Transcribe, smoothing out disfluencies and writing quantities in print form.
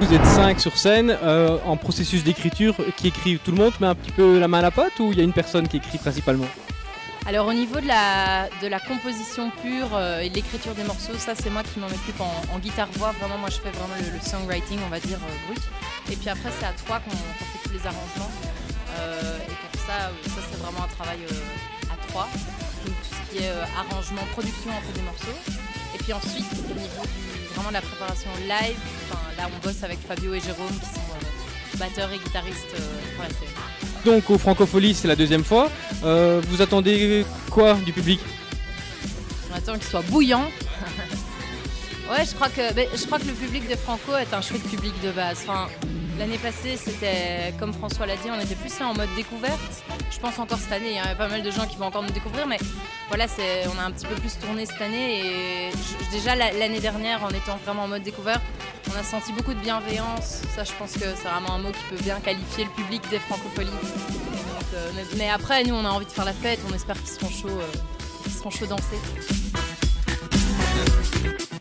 Vous êtes 5 sur scène, en processus d'écriture, qui écrit? Tout le monde met un petit peu la main à la pâte ou il y a une personne qui écrit principalement? Alors au niveau de la composition pure et de l'écriture des morceaux, ça c'est moi qui m'en occupe en guitare-voix. Vraiment, moi je fais vraiment le songwriting, on va dire, brut. Et puis après c'est à 3 qu'on fait tous les arrangements. Et pour ça c'est vraiment un travail à 3. Donc tout ce qui est arrangement, production en fait des morceaux. Et puis ensuite au niveau vraiment de la préparation live, là on bosse avec Fabio et Jérôme qui sont batteurs et guitaristes pour la scène. Donc au Francofolie, c'est la deuxième fois. Vous attendez quoi du public? On attend qu'il soit bouillant. Ouais, je crois que le public de Franco est un chouette public de base. Enfin, l'année passée, c'était, comme François l'a dit, on était plus en mode découverte. Je pense encore cette année, il y a pas mal de gens qui vont encore nous découvrir, mais voilà, on a un petit peu plus tourné cette année. Et déjà l'année dernière, en étant vraiment en mode découverte, on a senti beaucoup de bienveillance. Ça, je pense que c'est vraiment un mot qui peut bien qualifier le public des Francofolies. Donc, mais après, nous, on a envie de faire la fête. On espère qu'ils seront chauds danser.